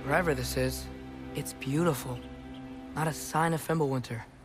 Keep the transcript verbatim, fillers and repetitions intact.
Wherever this is, it's beautiful. Not a sign of Fimbulwinter.